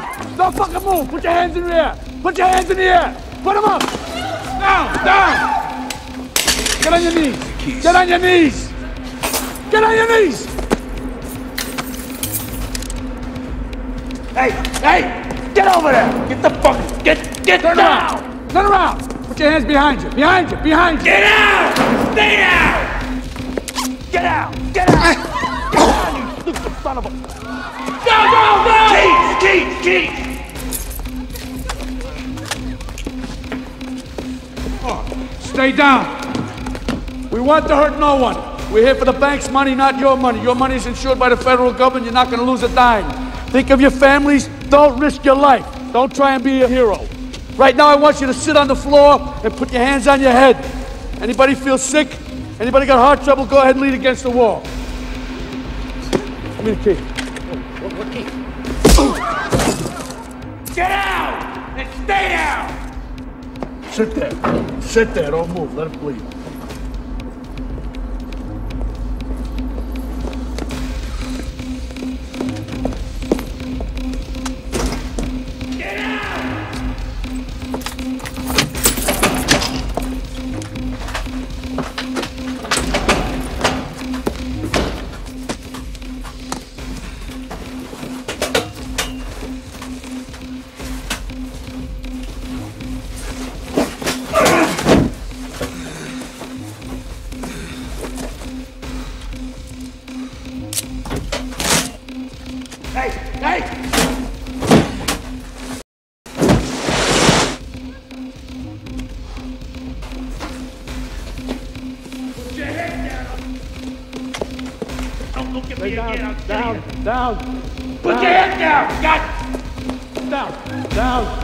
Don't fucking move. Put your hands in the air. Put your hands in the air. Put them up. Down, down. Get on your knees. Get on your knees. Get on your knees. Hey, hey, get over there. Get the fuck, get Turn down. Around. Turn around. Put your hands behind you. Behind you. Behind you. Get out. Stay down. Get out! Get out! Get out, you stupid son of a... Go! Keith! Stay down. We want to hurt no one. We're here for the bank's money, not your money. Your money is insured by the federal government. You're not going to lose a dime. Think of your families. Don't risk your life. Don't try and be a hero. Right now, I want you to sit on the floor and put your hands on your head. Anybody feel sick? Anybody got heart trouble? Go ahead and lean against the wall. Give me the key. What key? Get out! And stay down! Sit there. Sit there. Don't move. Let it bleed. Get out! Down. Put your head down. Got it. Down.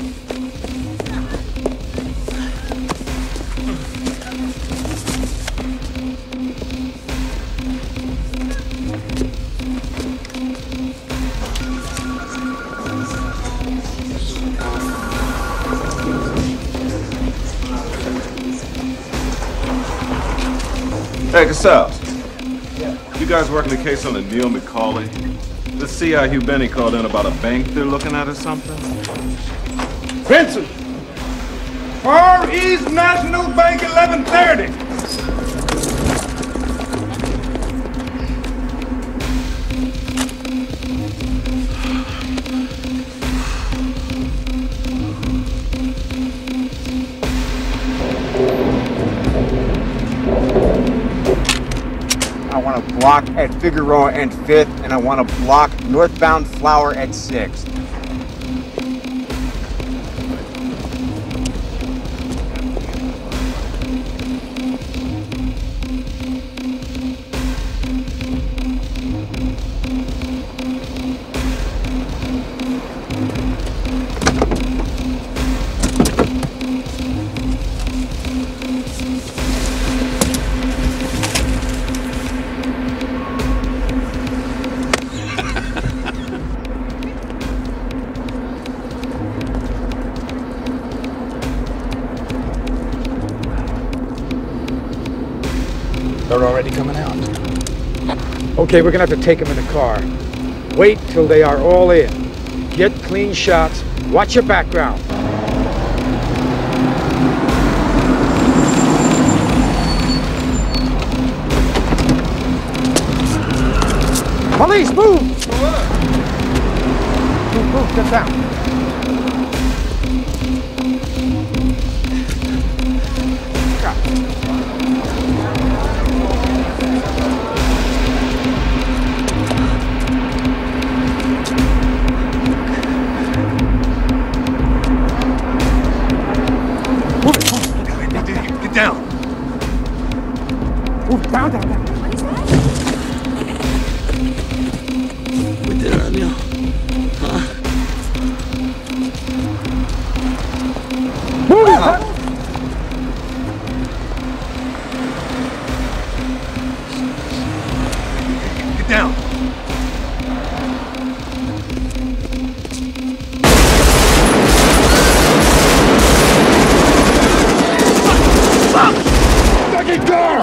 Hey, Casals. You guys working the case on the Neil McCauley? The CI Hugh Benny called in about a bank they're looking at or something? Vincent! Far East National Bank 1130. I want to block at Figueroa and 5th, and I want to block northbound Flower at 6th. They're already coming out. Okay, we're gonna have to take them in the car. Wait till they are all in. Get clean shots. Watch your background. Police, move! Move, get down. Down. We did it, Neil. Huh? Move! Get down. Second car!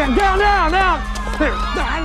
Down, down, down.